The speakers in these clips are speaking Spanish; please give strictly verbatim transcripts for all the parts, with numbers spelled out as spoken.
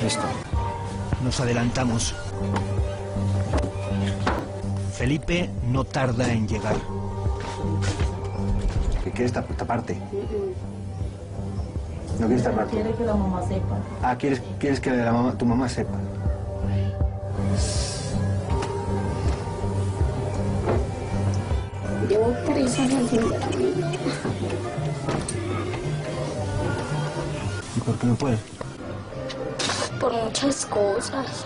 Listo. Nos adelantamos. Felipe no tarda en llegar. ¿Qué quieres taparte? ¿No quieres taparte? Quiere que la mamá sepa. Ah, ¿quieres, quieres que la mamá, tu mamá sepa? Llevo tres años sin dormir. ¿Y por qué no puedes? Por muchas cosas.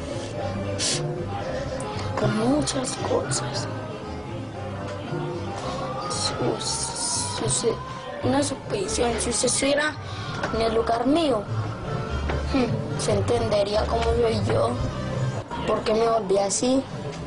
Por muchas cosas. Si usted, una suposición, si usted estuviera en el lugar mío, se entendería cómo soy yo, por qué me volví así,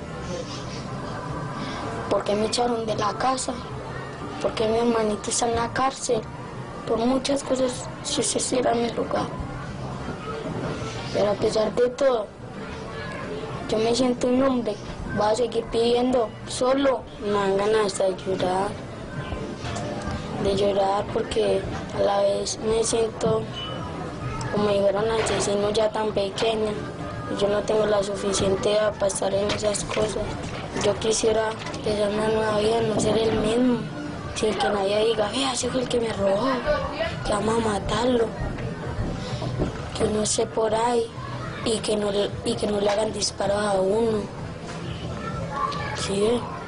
por qué me echaron de la casa, por qué mi hermanito está en la cárcel, por muchas cosas si usted estuviera en el lugar. Pero a pesar de todo, yo me siento un hombre, voy a seguir pidiendo, solo me dan ganas de llorar, de llorar porque a la vez me siento como si fuera un asesino ya tan pequeña, y yo no tengo la suficiente edad para estar en esas cosas. Yo quisiera empezar una nueva vida, no ser el mismo, sin que nadie diga, vea, ese fue el que me robó, que vamos a matarlo, que no esté por ahí y que no, y que no le hagan disparos a uno. ¿Sí?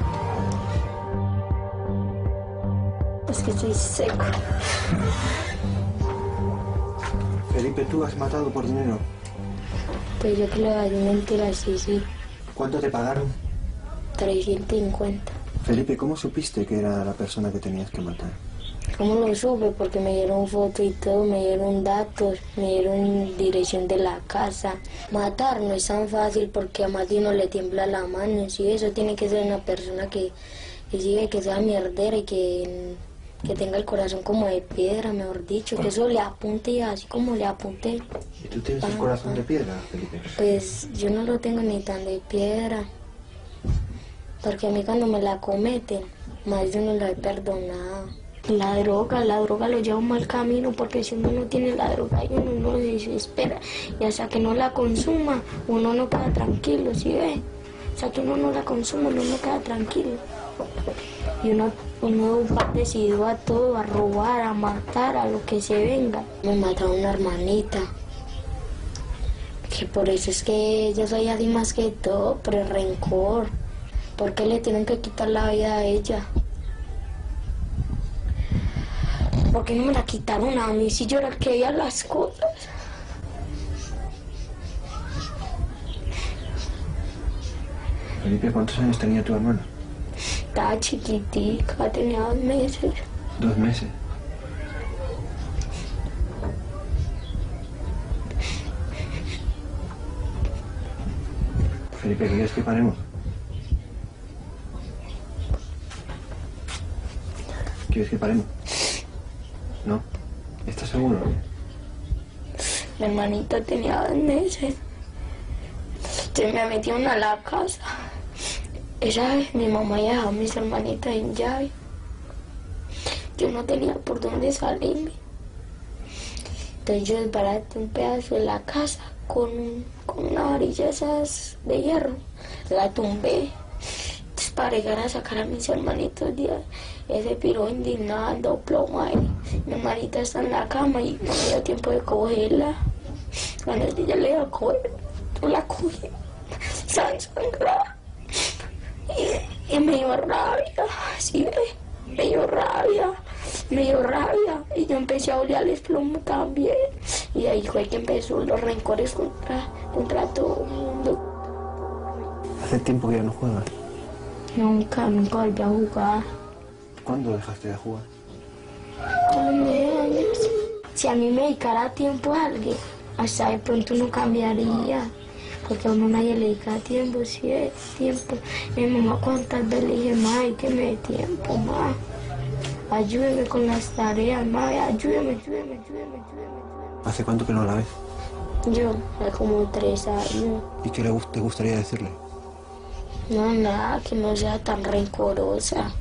Es que estoy seco. Felipe, ¿tú has matado por dinero? Pues yo que le doy mentiras, sí, sí. ¿Cuánto te pagaron? trescientos cincuenta. Felipe, ¿cómo supiste que era la persona que tenías que matar? ¿Cómo lo supe? Porque me dieron foto y todo, me dieron datos, me dieron dirección de la casa. Matar no es tan fácil porque a más de uno le tiembla la mano, ¿sí? Eso tiene que ser una persona que, que siga y que sea mierdera y que, que tenga el corazón como de piedra, mejor dicho, que eso le apunte así como le apunte. ¿Y tú tienes el corazón de piedra, Felipe? Pues yo no lo tengo ni tan de piedra, porque a mí cuando me la cometen, más de uno lo he perdonado. La droga, la droga lo lleva a un mal camino, porque si uno no tiene la droga y uno no se desespera, y hasta que no la consuma, uno no queda tranquilo, ¿sí ve? Hasta que uno no la consuma, uno no queda tranquilo. Y uno, uno va decidido a todo, a robar, a matar, a lo que se venga. Me mataron una hermanita, que por eso es que yo soy así más que todo, por el rencor. ¿Por qué le tienen que quitar la vida a ella? ¿Por qué no me la quitaron a mí si yo era el que veía las cosas? Felipe, ¿cuántos años tenía tu hermana? Estaba chiquitica, tenía dos meses. Dos meses. Felipe, ¿quieres que paremos? ¿Quieres que paremos? ¿No? ¿Estás seguro? Mi hermanita tenía dos meses. Se me metieron a la casa. Esa vez mi mamá ya dejó a mis hermanitas en llave. Yo no tenía por dónde salirme. Entonces yo desbaraté un pedazo de la casa con, con una varilla esas de hierro. La tumbé. Entonces para llegar a sacar a mis hermanitos de ese piro indignado, plomo ahí. Mi hermanita está en la cama y no me dio tiempo de cogerla. Cuando ella le iba a coger, yo la cogí, sangrada. Y, y me dio rabia, ¿sí ve? Me dio rabia, me dio rabia. Y yo empecé a oler el plomo también. Y ahí fue que empezó los rencores contra, contra todo el mundo. ¿Hace tiempo que ya no juegas? Nunca, nunca volví a jugar. ¿Cuándo dejaste de jugar? Si a mí me dedicara tiempo a alguien, hasta de pronto no cambiaría, porque a uno nadie le dedica tiempo, si es tiempo. Mi mamá cuántas veces le dije, ma, que me dé tiempo, ma, ayúdeme con las tareas, ma, ayúdeme, ayúdeme, ayúdeme, ayúdeme, ayúdeme. ¿Hace cuánto que no la ves? Yo, hace como tres años. ¿Y qué le, te gustaría decirle? No, nada, que no sea tan rencorosa.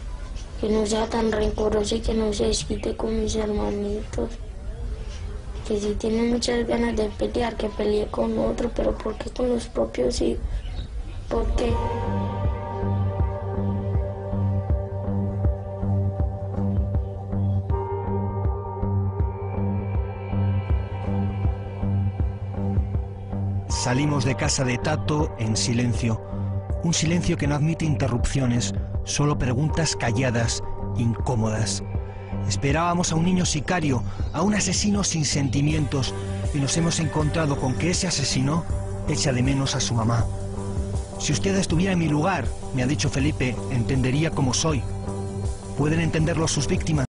Que no sea tan rencorosa y que no se desquite con mis hermanitos. que si tiene muchas ganas de pelear, que pelee con otro, pero ¿por qué con los propios hijos? ¿Por qué? Salimos de casa de Tato en silencio. Un silencio que no admite interrupciones, solo preguntas calladas, incómodas. Esperábamos a un niño sicario, a un asesino sin sentimientos, y nos hemos encontrado con que ese asesino echa de menos a su mamá. Si usted estuviera en mi lugar, me ha dicho Felipe, entendería cómo soy. ¿Pueden entenderlo sus víctimas?